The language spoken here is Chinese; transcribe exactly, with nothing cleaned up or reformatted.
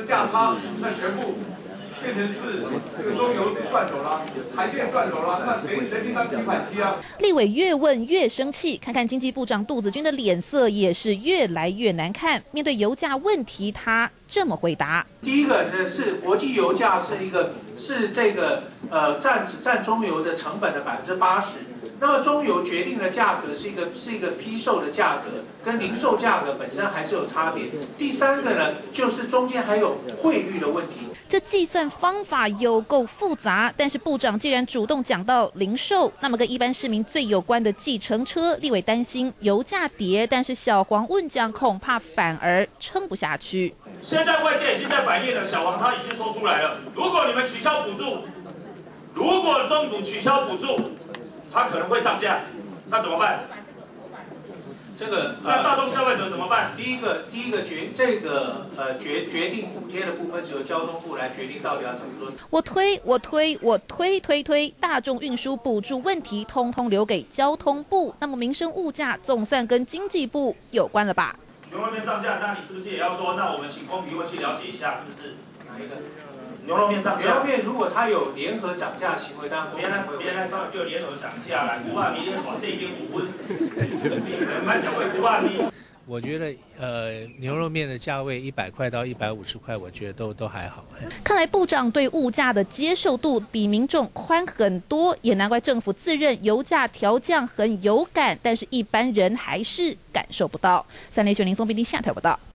价差，那全部变成是这个中油断手了，海电断手了，那谁人民当提款机啊？ 立委越问越生气，看看经济部长杜子君的脸色也是越来越难看。面对油价问题，他这么回答： 第一个呢是国际油价是一个是这个呃占占中油的成本的百分之八十。那么中油决定的价格是一个是一个批售的价格，跟零售价格本身还是有差别。第三个呢，就是中间还有汇率的问题。 这计算方法有够复杂，但是部长既然主动讲到零售，那么跟一般市民最有关的计程车，立委担心油价跌，但是小黄问讲恐怕反而撑不下去。 现在外界已经在反映了，小黄他已经说出来了，如果你们取消补助，如果政府取消补助。它可能会涨价，那怎么办？ 这个那大众消费者怎么办？ 第一个，第一个决这个呃决决定补贴的部分，只有交通部来决定到底要怎么做。 我推，我推，我推推推，大众运输补助问题，通通留给交通部。那么民生物价总算跟经济部有关了吧？ 牛肉面涨价，那你是不是也要说？那我们请公平会去了解一下，是不是？哪一个？牛肉面涨价， 牛肉面如果它有联合涨价行为，当然别来别来上就联合涨价啦，五万米连往这边五分，蛮讲会五万米。 我觉得呃牛肉面的价位一百块到一百五十块，我觉得都都还好。 看来部长对物价的接受度比民众宽很多，也难怪政府自认油价调降很有感，但是一般人还是感受不到。三立新闻林松斌下条报道。